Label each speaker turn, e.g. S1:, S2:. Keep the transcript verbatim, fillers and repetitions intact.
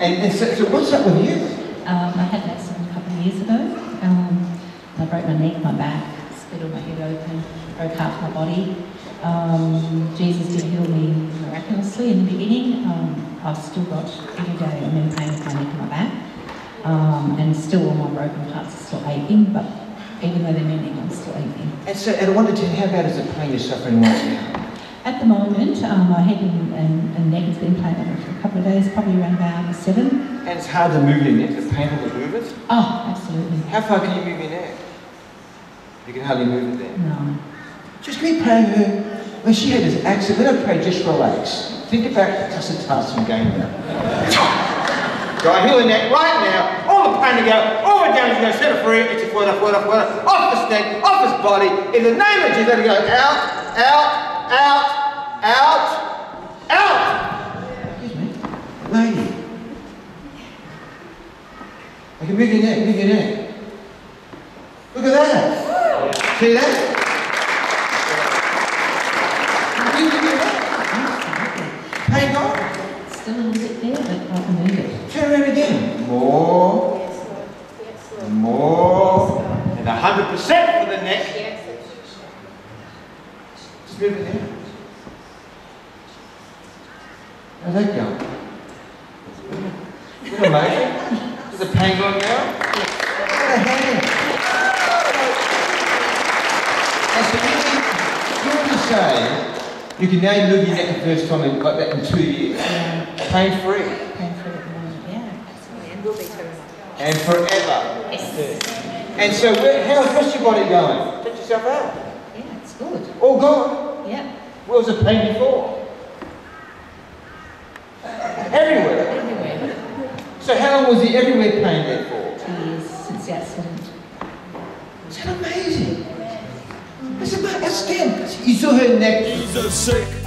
S1: And, and so, so what's up with you?
S2: Um, I had an accident a couple of years ago. Um, I broke my neck, my back, split all my head open, broke half my body. Um, Jesus did heal me miraculously in the beginning. Um, I've still got, every day I'm in pain with my neck and my back. Um, and still all my broken parts are still aching, but even though they're mending, I'm still aching.
S1: And so, and I wanted to, how bad is the pain you're suffering right now?
S2: At the moment, um, my head and, and, and neck has been playing on it for a couple of days, probably around about seven.
S1: And it's hard to move your neck, it's painful to move it?
S2: Oh, absolutely.
S1: How far can you move your neck? You can hardly move it then.
S2: No.
S1: Just can we pray her? When she had this accident, let her pray, just relax. Think about the tussle task from going now. God, heal her neck right now. All the pain to go, all the damage to go, set her free. It's a word off, word off, word off. Off this neck, off this body. In the name of Jesus, let her go out, out, out, out, out. Excuse me. Lady. I can move your neck, move your neck. Look at that. See that? Pain gone?
S2: Still a little bit there, but I can move it.
S1: Turn around again. More. More. And one hundred percent for the neck. Just move it there. How's that going? Isn't it amazing? Is the pain gone now? What a hand. And so you, you want to say, you can now move your neck the first time and got that in two years.
S2: Yeah.
S1: Pain free.
S2: Pain free at the moment, yeah. Absolutely. And will be forever.
S1: And forever.
S2: Yes.
S1: And so where, how's what's your body going? Check yourself out.
S2: Yeah, it's good.
S1: All gone?
S2: Yeah.
S1: Where was the pain before? Everywhere.
S2: Everywhere.
S1: So how long was the everywhere pain there for?
S2: Two years since the accident.
S1: Is that amazing? That's amazing. That's again. You saw her neck.
S3: Jesus sick.